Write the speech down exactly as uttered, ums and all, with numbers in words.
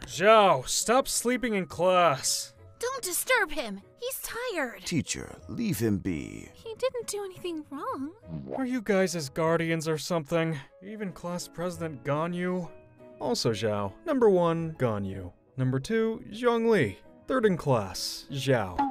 Xiao, stop sleeping in class. Don't disturb him. He's tired. Teacher, leave him be. He didn't do anything wrong. Are you guys his guardians or something? Even class president Ganyu? Also Xiao. Number one, Ganyu. Number two, Zhongli. Third in class, Xiao.